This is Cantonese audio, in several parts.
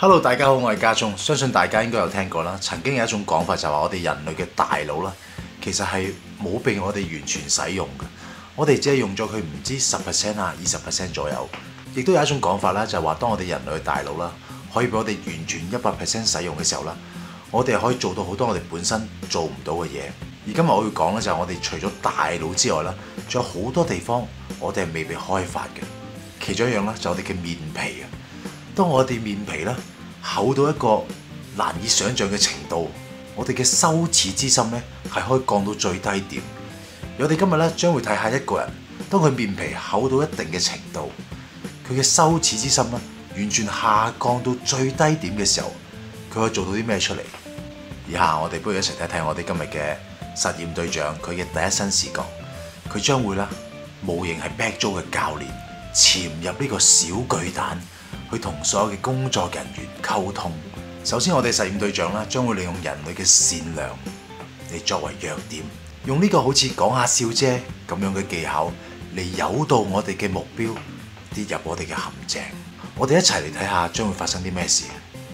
Hello， 大家好，我係家聰。相信大家應該有聽過啦。曾經有一種講法就係話，我哋人類嘅大腦啦，其實係冇被我哋完全使用嘅。我哋只係用咗佢唔知10% 啊、20% 左右。亦都有一種講法啦，就係話，當我哋人類嘅大腦啦，可以俾我哋完全100% 使用嘅時候啦，我哋可以做到好多我哋本身做唔到嘅嘢。而今日我要講咧，就係我哋除咗大腦之外啦，仲有好多地方我哋係未被開發嘅。其中一樣咧，就係我哋嘅面皮啊。當我哋面皮咧厚到一個難以想像嘅程度，我哋嘅羞恥之心咧係可以降到最低點。我哋今日咧將會睇下一個人，當佢面皮厚到一定嘅程度，佢嘅羞恥之心咧完全下降到最低點嘅時候，佢可以做到啲咩出嚟？以下我哋不如一齊睇睇我哋今日嘅實驗對象，佢嘅第一身視角，佢將會啦模型係 Black-Joe 嘅教練，潛入呢個小巨蛋，去同所有嘅工作人員溝通。首先，我哋實驗對象啦，將會利用人類嘅善良嚟作為弱點，用呢個好似講下笑啫咁樣嘅技巧嚟誘導我哋嘅目標跌入我哋嘅陷阱。我哋一齊嚟睇下將會發生啲咩事。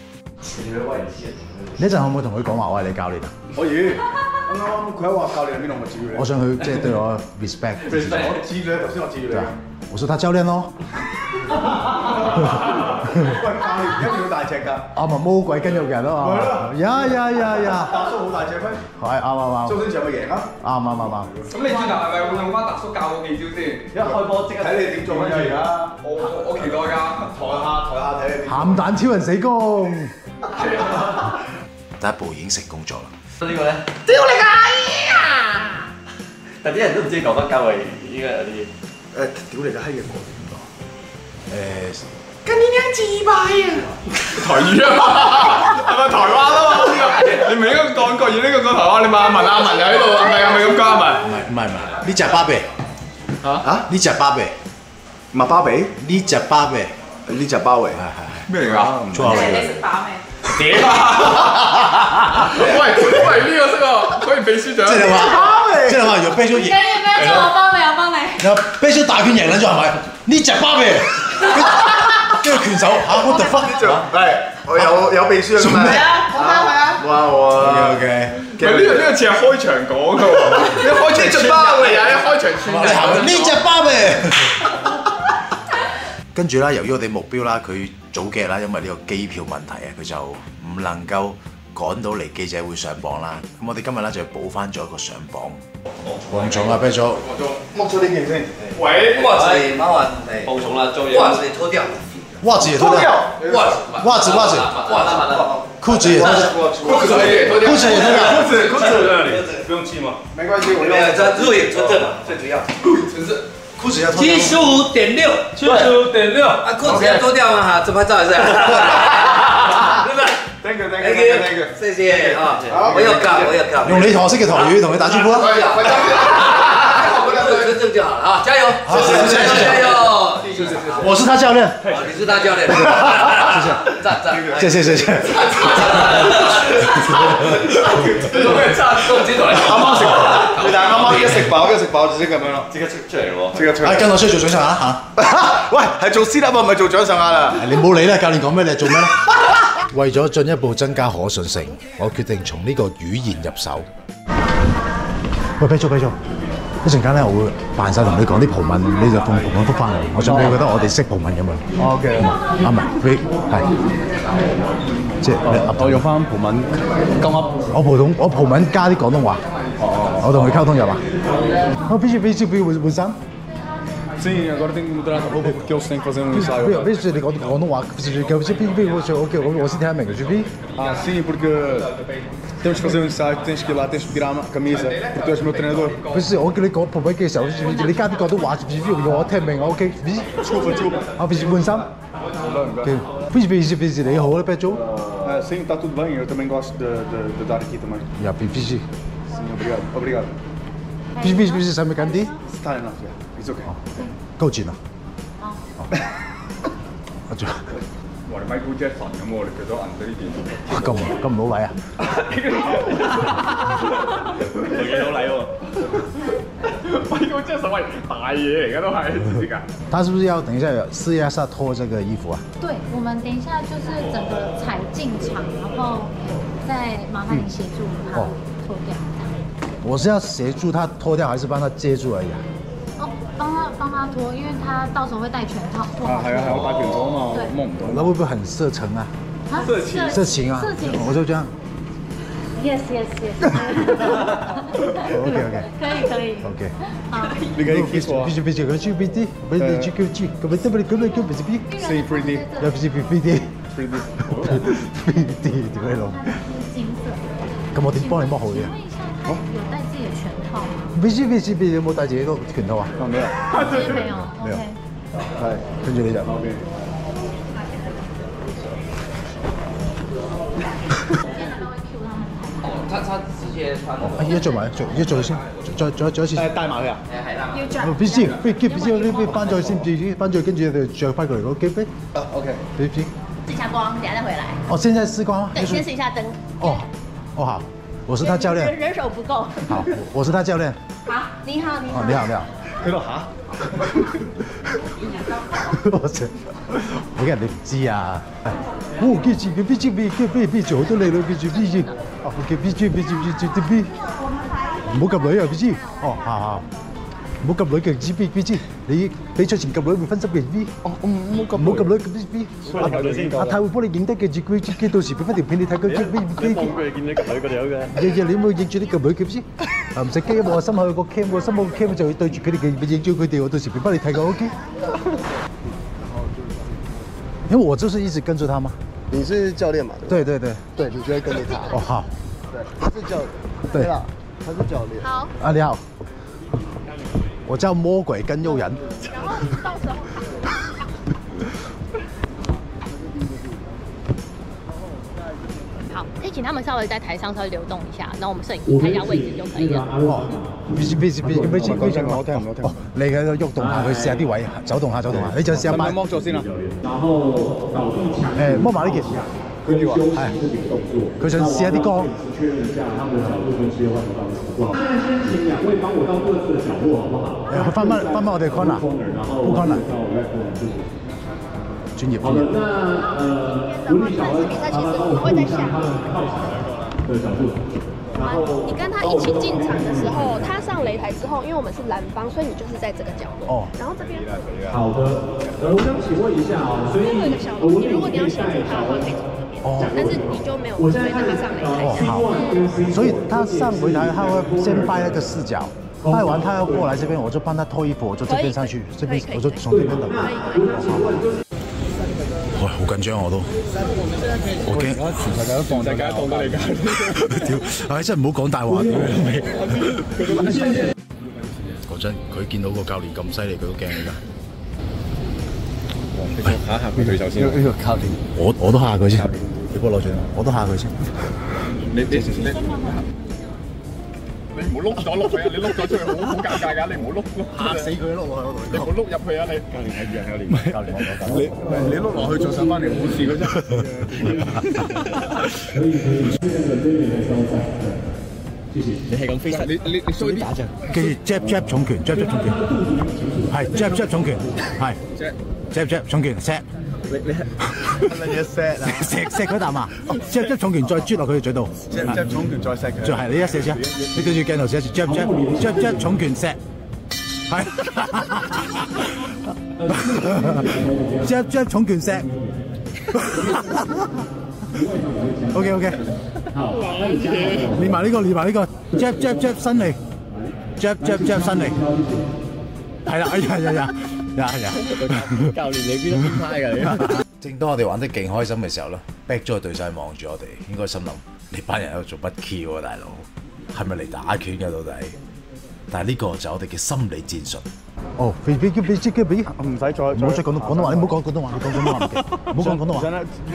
你一陣可唔可以同佢講話我係你教練啊？ 可以。啱佢喺話教練喺邊度，我咪指住你。 我想佢即係對我 respect。 我指住你，頭先我指住你。 我說他教練咯。 喂，教練一定要大隻㗎。 啱啊，魔鬼筋肉人啊嘛。呀！ 達叔好大隻咩？ 係啱。 周星馳有冇贏啊？ 啱。 咁你轉頭係咪會用翻達叔教嗰幾招先？ 一開波即刻睇你點做乜嘢而家？ 我期待㗎。 台下睇你點。 鹹蛋超人死功。第一步已經成功咗啦。 呢個咧，屌你個閪啊！但啲人都唔知講乜鳩啊，依家有啲屌你個閪嘅過點講？ 跟你娘雞巴啊！ 台語啊嘛，係咪台灣啊嘛？你唔係應該講國語，呢個講台灣。你問阿文又喺度，係咪咁講阿文？ 唔係，呢隻巴比。 嚇？ 呢隻巴比。 麥巴比？ 呢隻巴比。 呢隻包圍。 係。 咩嚟㗎？ 粗口嚟嘅。 你食飽未？ 喂，呢個識喎，可以秘書長。 即係話，若啤咗贏。 跟住咩？我幫你。 然後啤咗大拳贏撚咗係咪？呢隻巴比。跟住拳手what the fuck？ 係，我有秘書啊嘛。 係啊，好啊。 哇 OK。 其實呢個似係開場講㗎喎，一開場出包㗎，一開場串。 你行呢隻巴比。跟住啦，由於我哋目標啦，佢早幾日啦，因為呢個機票問題啊，佢就唔能夠趕到嚟記者會上磅啦。咁我哋今日咧就要補翻咗一個上磅。黃總啊，啤咗。 剝咗呢件先。 喂， 襪子麻煩補重啦，做嘢。襪子你脫掉。 襪子也脫掉。襪子。褲子也脫掉。褲子也脫掉。 不用氣嗎？沒關係，我沒有，這入眼純正嘛，最主要。 純正。 褲子要脫掉。 75.6。啊，褲子要脫掉嗎？哈，自拍照還是？對不對 ？Thank you。 謝謝啊！我有搞。 用你學識嘅台語同佢打招呼啊！ 純正就好了啊！加油！加油！ 我是他教練。 你是他教練。讚。 謝。 都唔知同你啱啱食飽，你但係啱啱一食飽就即咁樣咯，即刻出嚟咯，即刻出嚟。 跟我出去做掌上壓嚇。 喂，係做 sit up 唔係做掌上壓啦。 你冇理啦，教練講咩你做咩咧？為咗進一步增加可信性，我決定從呢個語言入手。喂，啤咗，一陣間咧，我會扮晒同你講啲葡文，你就用葡文覆翻嚟。我想俾你覺得我哋識葡文咁樣。 OK。 啱咪？係。即係我用翻葡文鳩噏。 我葡文加啲廣東話。我同佢溝通有嘛？我必須換衫。 Sim, agora tem que mudar a roupa porque eu tenho que fazer um ensaio. 必須你講廣東話，我先聽得明嘅，主邊。 Ah, sim, porque temos que fazer um ensaio, tens que ir lá, tens que tirar a camisa, porque tu és meu treinador. 不是，我叫你講葡文嘅時候，你加啲廣東話，我聽明我 OK。 Desculpa. 我必須換衫。必須你好咧 ，Black-Joe。 Sim, está tudo bem, eu também gosto de dar aqui também. 必須。 Sim, obrigado. 必須使唔使緊啲？ Está enough, yeah. It's okay. 高轉啊！我做。 哇！你 Michael Jackson 咁喎，你叫咗銀呢件。 咁唔好禮啊！ 佢幾好禮喎！Michael Jackson 喂大嘢嚟㗎都係，知唔知㗎？ 他是不是要等一下試一下脫這個衣服啊？ 對，我們等一下就是整個进场，然后再麻烦你协助他脱掉。 我是要协助他脱掉，还是帮他接住而已啊？ 哦，帮他脱，因为他到时候会戴拳套，不好脱。 係啊係，我戴拳套啊嘛， 對摸唔到。 那会不会很色情啊？ 啊色情啊！ 色情。 我就这样。 Yes. OK。 可以。 OK。 好。 你可以 kiss 我啊。 必須 BD，不是 GQG，咁咪咁 BD， Say pretty。 又 BD。 pretty。 BD 點解攞？ 金色。 咁我點幫你剝好嘅？ 請問一下，他有戴自己的拳套嗎？ BD 有冇戴自己個拳套啊？ 沒有。 今天沒有。 沒有 OK。 係，跟住你就 OK。 他直接穿。 依家做埋，依家做先，再一次。 帶埋佢啊？ 係啦。 要轉。 必須呢邊翻咗先，翻咗跟住就着翻過嚟嗰個機飛。 OK。 必須。 試下光，等下再回來。 哦，現在試光嗎？ 對，先試一下燈。 哦好，我是他教練。 人手不夠。 好，我是他教練。 好，你好。 哦，你好。 佢度嚇？ 我驚人哋唔知啊。哦，記住佢好多靚女，記住。哦，記住，唔好及女啊，記住。哦，好。唔好及女嘅知，你比賽前及女會分心嘅 B。哦，唔好及女嘅 B。阿太會幫你影低嘅，佢到時俾翻條片你睇佢。 佢望佢見你及女嗰條嘅。 日你有冇影住啲及女嘅先？啊，唔使驚，我心口有個 cam， 我心口個 cam 就會對住佢哋嘅，影住佢哋，我到時俾翻你睇個 OK。因為我就是一直跟着他嘛。 你是教練嘛？ 對， 你就會跟着他。 哦，好。 對，他是教練。對啦，他是教練。 好。 啊，你好。我叫魔鬼跟诱人。 然後到時候。好，可以請他們稍微在台上稍微流動一下，然後我們攝影師拍一下位置就可以了。 哦， 講真，我聽唔到。 你喺度喐動下佢，試下啲位，走動下，你就試下擺。 剝咗先啦。 誒，剝埋呢件。 佢要啊。 係。佢想試下啲光。翻翻我哋 corner，不 corner。專業。 比賽其實我們會在下。 你跟他一起進場的時候，他上擂台之後，因為我們是藍方，所以你就是在這個角落。 哦。 然後這邊。 好的，我想請問一下啊，所以有一個小東西，如果你要協助他的話，可以從這邊。 哦。 但是你就沒有隨着他上擂台。 哦，好。所以他上擂台，他會先掰那個視角。拍完他要過來這邊，我就幫他脫衣服，我就這邊上去，這邊我就從這邊等。哇，好緊張我都，我驚全世界都放大家當到你㗎。 屌，唉真係唔好講大話。講真，佢見到個教練咁犀利，佢都驚㗎。 嚇一嚇佢對手先。 呢個教練，我都嚇佢先。你幫我攞住啦，我都嚇佢先。 你唔好碌咗落去啊！你碌咗出去好尷尬㗎，你唔好碌嚇死佢碌落去我度。 你唔好碌入去啊！你教練係教練，教練你碌落去再上翻嚟冇事嘅啫。 你係咁飛身， 你衰啲打啫。 記住 jab 重拳 ，jab 重拳，係 jab 重拳，係 jab 重拳 set。 你一 set 啊！ 錫佢啖啊！即重拳再啜落佢嘅嘴度， 即重拳再錫佢。 就係你一射先，你對住鏡頭射一次，jab 重拳錫，係jab 重拳錫。OK，練埋呢個 jab 伸嚟 ，jab 伸嚟，係啦，呀！ 教練你邊度派㗎你？ 正當我哋玩得勁開心嘅時候咧 ，back 咗個對手望住我哋，應該心諗你班人喺度做乜 Q 啊，大佬？係咪嚟打拳㗎到底？但係呢個就係我哋嘅心理戰術。哦，俾， 唔使再唔好再講廣東話，你唔好講廣東話，你講廣東話唔嘅，唔好講廣東話。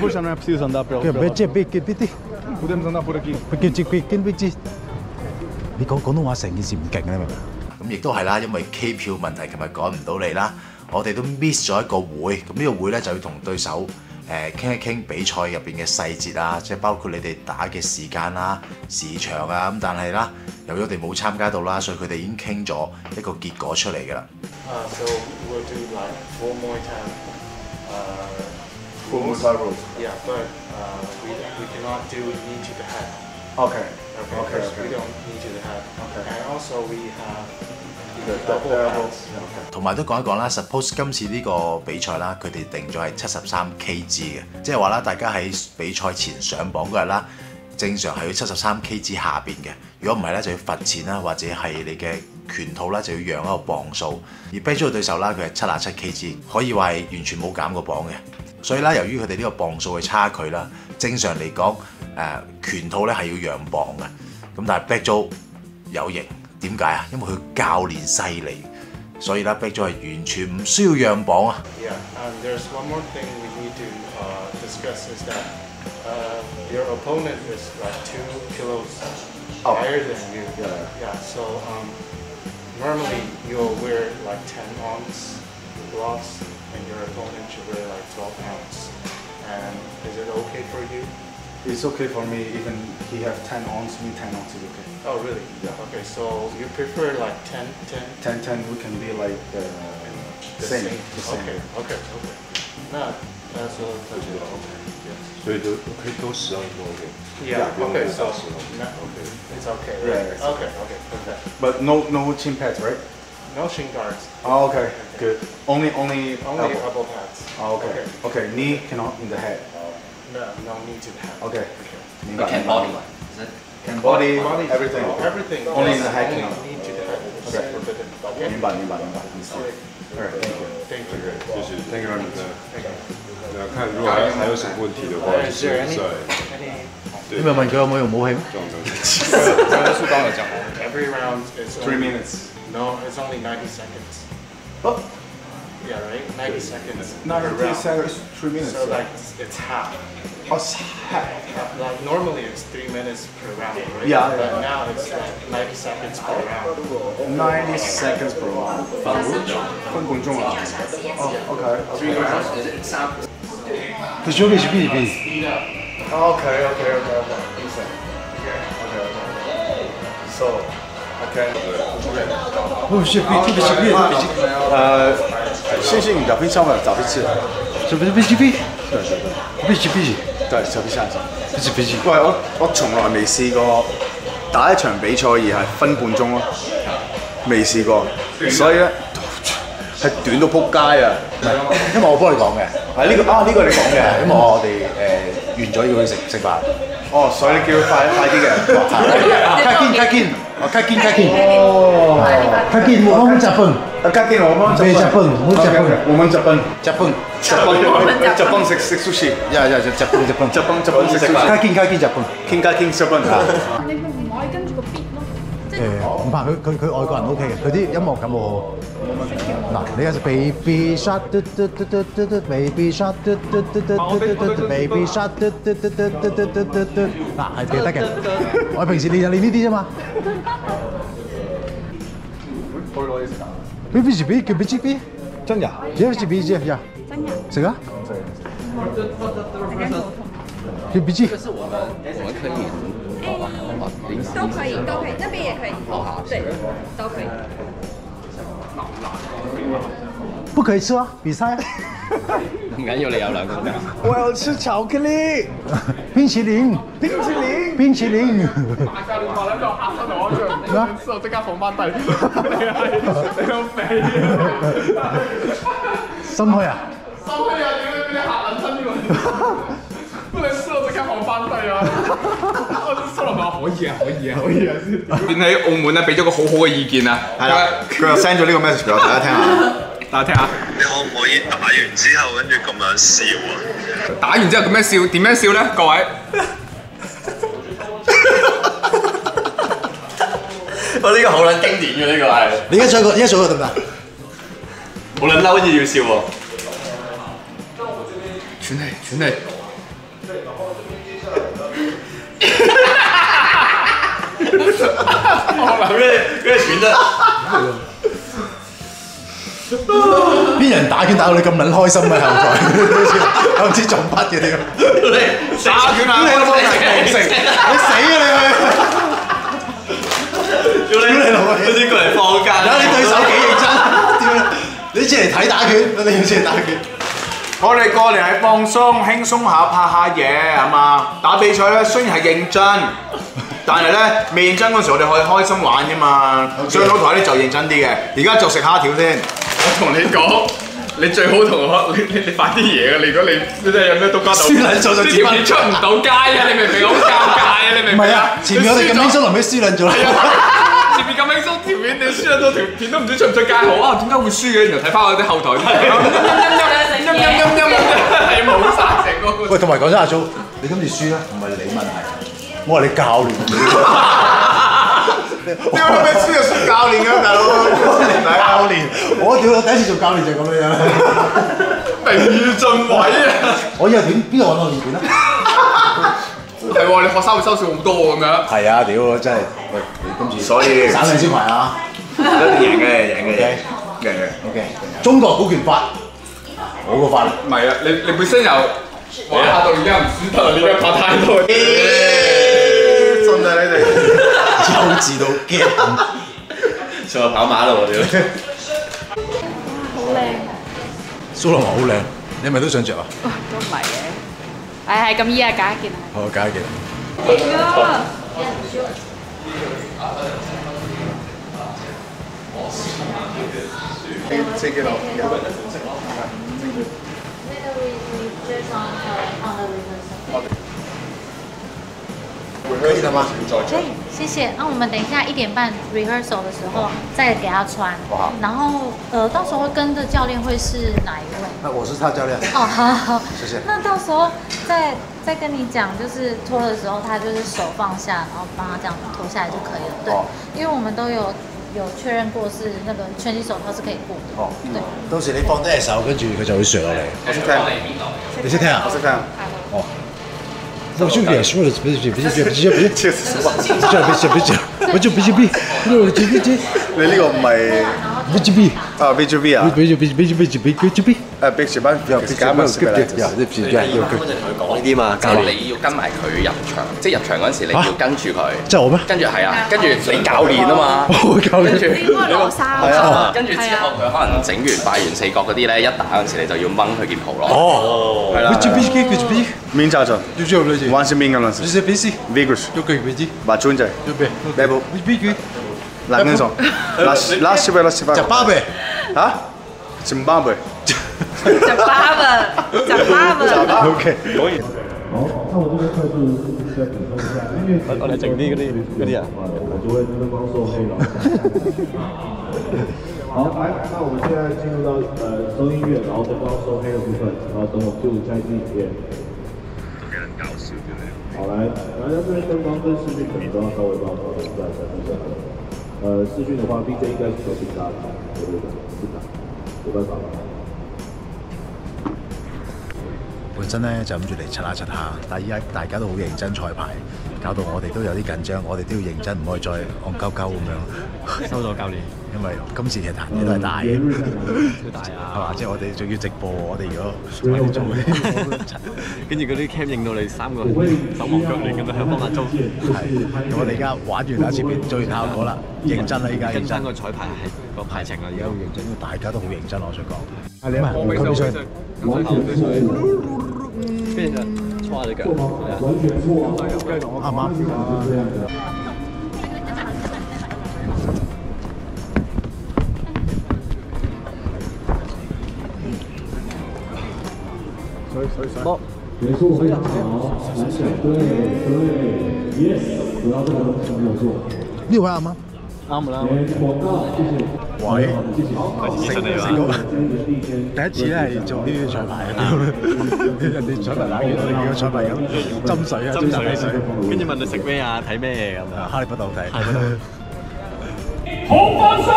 你講廣東話成件事唔勁啊！咁亦都係啦，因為機票問題，琴日趕唔到嚟啦，我哋都 miss 咗一個會。咁呢個會咧就要同對手傾一傾比賽入邊嘅細節啊，即係包括你哋打嘅時間啦、時長啊。咁但係啦，由於我哋冇參加到啦，所以佢哋已經傾咗一個結果出嚟㗎啦。 So we'll do like 4 more time Full Muay Thai rules. Yeah, but we cannot do knee to the head. Okay. Okay. We don't knee to the head. Okay. And also we have The double double. pads. 同埋都講一講啦，suppose 今次呢個比賽啦，佢哋定咗係73 kg 嘅，即係話啦，大家喺比賽前上磅嗰日啦，正常係要73 kg 下邊嘅，如果唔係咧就要罰錢啦，或者係你嘅拳套啦就要讓一個磅數。而 Black Joe 嘅對手啦，佢係77 kg，可以話係完全冇減過磅嘅。所以啦，由於佢哋呢個磅數嘅差距啦，正常嚟講拳套咧係要讓磅嘅。咁但係 Black Joe 有型，點解啊？因為佢教練犀利。所以咧 ，Black Joe 係完全唔需要讓磅啊。 Yeah, and there's one more thing we need to discuss is that your opponent is like 2 kilos higher than you. Yeah. So normally you'll wear like 10 ounce gloves, and your opponent should wear like 12 ounce. And is it okay for you? It's okay for me. Even he have 10 ounce, me 10 ounce is okay. Oh really? Yeah. Okay. So you prefer like 10, 10? 10, we can be like the same. Okay. No, that's okay. Yes. 所以都可以都12都 OK。 Yeah. Okay. So okay, it's okay. Right? Yeah. Okay. Perfect. But no chin pads, right? No shin guards. Oh, okay. Good. Only Only elbow. elbow pads. Oh, okay. Knee cannot in the head. No need to have. Okay. But can body. Is it? Can body, everything. Everything. Only in the head Only cannot. need to the head. It's Okay. forbidden. Okay. 明白。Understand. Alright, thank you. Thank you. 就是 Thank you very much. 那看如果还有什么问题的话，就是在你咪問佢有冇用武器咩？ Every round is 3 minutes. No, it's only 90 seconds. Oh, Yeah, right. 90 seconds. 90 per round. seconds, 3 minutes. So like it's half. Oh, Like normally it's 3 minutes per round, right? Yeah. But now it's like 90 seconds per round. 90 seconds per round. 分半鐘啊？哦，OK。 佢準備住邊邊？ Okay. Listen. Okay. So, okay. 不是邊？ 星期五找冰箱吧，找一次。 是不是 BGB？ 對，就必下先。 BGB。 喂，我從來未試過打一場比賽而係分半鐘咯，未試過，所以咧係短到撲街啊！ 因為我幫你講嘅， 係呢個你講嘅， 因為我哋完咗要去食飯。 哦，所以你叫佢快啲嘅。 開見。哦，開見，我們日本。 加見我們日本， 我們日本食 sushi。日本食 sushi。 開見日本。 傾日本啊！ 你唔可以跟住個 beat 咯，即唔怕佢外國人 OK 嘅，佢啲音樂感好好。嗱，你有隻 baby shark， baby shark， baby shark， 嗱係記得嘅。我平時練就練呢啲啫嘛。BGB 叫 BGB， 真㗎？有 BGB 啫，呀？ 真嘅。 食啊？叫 BG。 都可以，那邊也可以。對，都可以。 不可以吃啊！比賽啊！ 唔緊要，你有兩個㗎。 我要吃巧克力， 冰淇淋。 大教練話咧，就嚇親我一樣，之後即刻放翻低。你好肥啊！ 心虛啊！ 心虛啊！點解俾你嚇撚親呢個？你輸我即刻放翻低啊！我蘇林話可以啊先。變喺澳門咧，俾咗個好好嘅意見啊！ 係啦，佢又 send 咗呢個 message 俾我，大家聽下。 大家聽下。 你可唔可以打完之後跟住咁樣笑啊？ 打完之後咁樣笑，點樣笑咧？各位。 我呢個好撚經典嘅呢個係。 你而家做個得唔得？ 好撚嬲，好似要笑喎。 喘氣。 跟住喘得。 邊人打拳打到你咁撚開心嘅後台，唔知做乜嘅點？ 打拳啊！ 你老母食，你死啊你去！ 屌你老母！好似過嚟放假。 你對手幾認真？屌你！你只嚟睇打拳，你要只嚟打拳。 我哋過嚟係放鬆、輕鬆下、拍下嘢係嘛？打比賽咧雖然係認真，但係咧未認真嗰時我哋可以開心玩啫嘛。上到台咧就認真啲嘅。而家就食蝦條先。 我同你講。你最好同我，你快啲嘢啊！如果你真係有咩都加到， 輸撚咗就條片出唔到街啊！你明唔明？好尷尬啊！你明唔明？唔係啊， 前面我哋咁輕鬆，臨尾輸撚咗啦。 前面咁輕鬆，條片你輸撚咗條片都唔知出唔出街好啊！點解會輸嘅？然後睇翻我啲後台，係冇曬成個。 喂，同埋講真阿蘇，你今次輸咧，唔係你問題，我話你教練。 屌你咩輸就輸教練㗎，大佬！ 教練，我屌我第一次做教練就咁樣。 名進位啊！ 我以為邊度揾我練片啊？ 係喎，你學生會收少好多咁樣。 係啊，屌真係，喂，你今次所以省兩招牌啊！ 一定贏嘅。 OK， 中國股權法，我個法。 唔係啊，你本身由玩下到而家唔輸得啦，你而家拍太多。 真係你哋。 幼稚到驚， 上去跑馬咯！我哋好靚。 蘇林華好靚，你係咪都想着啊？ 都唔係嘅，係咁依家揀一件。 好，揀一件。 Take it off. Yeah. 可以了吗？ 可以，谢谢。那我们等一下1点半 rehearsal 的时候再给他穿。然后到时候跟着教练会是哪一位？ 那我是他教练。 哦，好， 谢谢。 那到时候再跟你讲，就是脱的时候，他就是手放下，然后帮他这样脱下来就可以了。对，因为我们都有确認過是那個拳擊手套是可以過的。 哦，對。到時你放低隻手，跟住佢就會上落嚟。 我識聽。 你識聽啊？ 我識聽。 哦。那我就別說了，別， 你呢個唔係 BGB 啊 BGB 啊 BGB 誒 BGB 又 BGB 我就同佢講呢啲嘛，教練你要跟埋佢入場，即係入場嗰陣時你要跟住佢。 即係我咩？ 跟住係啊，跟住你教練啊嘛。 我教練。 跟住你應該攞衫。 係啊，跟住之後佢可能整完拜完四角嗰啲咧，一打嗰陣時你就要掹佢件袍咯。 哦， 係啦。 BGB 面罩咗。 要做類似。 玩是面咁樣。 就是BC。 Vigorous。 要佢 BG。 把轉仔。 要別。 咩步 ？BG。 兩根手。拉西貝。 就巴貝。 嚇？津巴貝。 就巴貝。 OK。可以。 好，那我这边快速再补充一下，因为我哋整啲嗰啲啊， 我就会灯光受黑了。好，来，那我们现在进入到收音乐，然后灯光受黑的部分，然后等我 Q 下一支影片。 都幾撚搞笑嘅你。 好，来，大家这边灯光跟视讯可能都要稍微帮我调整一下才能下来。视讯的话 ，BJ 应该是手挺大的，对不对？是的，有办法吗？ 本身咧就諗住嚟刷下，但係依家大家都好認真彩排，搞到我哋都有啲緊張，我哋都要認真，唔可以再戇鳩鳩咁樣。 收咗教練， 因為今次其實彈嘢都係大嘅， 超大啊！ 係嘛？即係我哋仲要直播，我哋如果我哋做跟住嗰啲 cam 影到你3個手忙腳亂咁樣喺幫下租。 係，咁我哋而家玩完啦，前面做完效果啦，認真啦依家。 跟翻個彩排係個排程啊，而家好認真，大家都好認真，我想講。 係你啊，我俾上。完全錯， 跟住就搓下隻腳， 完全錯， 啱唔啱？ 好，结束非常好，对 ，yes， 主要这个没有错。 呢位啱嗎？ 啱啦。廣告，謝謝。 喂， 成個第一次咧係做呢啲彩排嘅，人哋彩排打完，我哋叫彩排咁斟水啊，斟水， 跟住問你食咩啊，睇咩咁啊？ 哈利波特睇。 紅方勝！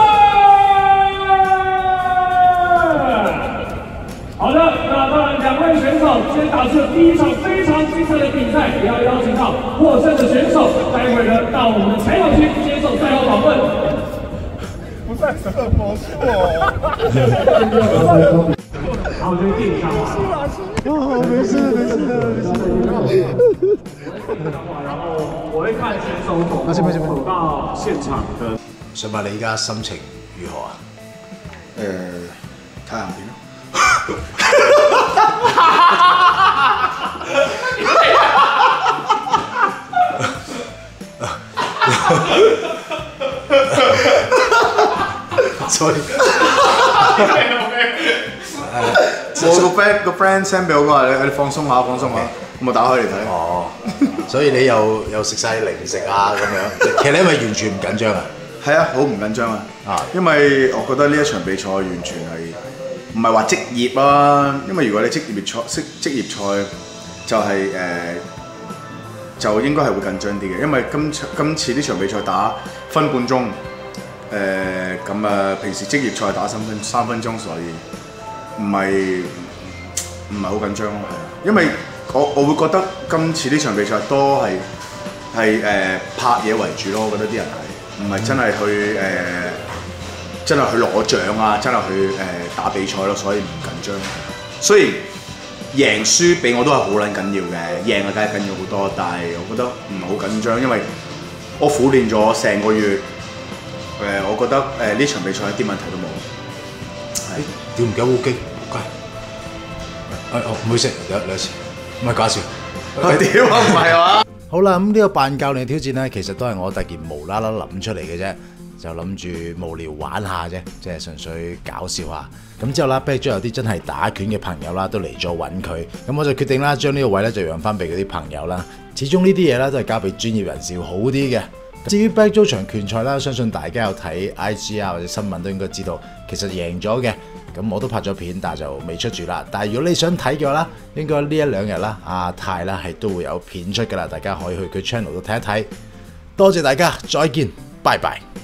好的，那当然2位選手先打出第一場非常精彩的比賽，也要邀請到獲勝的選手，待會呢到我們採訪區接受賽後訪問。不再什麼魔術好，我就定上了。 哦，沒事。 然後我會看選手走到現場的。 想問你而家心情如何啊？ 太陽片咯。 所以我個 friend send 俾我話你放鬆下，放鬆下，我打開嚟睇。 哦，所以你又食晒零食啊咁樣，其實你係咪完全唔緊張啊？ 係啊，好唔緊張啊！因為我覺得呢一場比賽完全係唔係話職業啊，因為如果你職業賽就係就應該係會緊張啲嘅，因為今次呢場比賽打分半鐘，咁平時職業賽打3分鐘，所以唔係好緊張咯，係啊，因為我會覺得今次呢場比賽多係拍嘢為主咯，我覺得啲人係唔係真係去真係去攞獎啊，真係去打比賽咯，所以唔緊張。雖然贏輸俾我都係好撚緊要嘅，贏啊梗係緊要好多，但係我覺得唔係好緊張，因為我苦練咗成個月，我覺得呢場比賽一啲問題都冇。 屌唔夠烏雞，乖！唔好意思，兩次，唔係講笑。 屌啊，唔係嘛？ 好啦，咁呢個扮教練挑戰咧，其實都係我突然無啦啦諗出嚟嘅啫，就諗住無聊玩下啫，即係純粹搞笑下。咁之後啦 ，back 咗有啲真係打拳嘅朋友啦，都嚟咗揾佢，咁我就決定啦，將呢個位咧就讓翻俾嗰啲朋友啦。始終呢啲嘢咧都係交俾專業人士好啲嘅。至於 back 咗場拳賽啦，相信大家有睇 IG 啊或者新聞都應該知道，其實贏咗嘅。咁我都拍咗片，但係就未出住啦。但係如果你想睇嘅話啦，應該呢1-2日啦，阿泰啦係都會有片出㗎啦，大家可以去佢 channel 度睇一睇。多謝大家，再見，拜拜。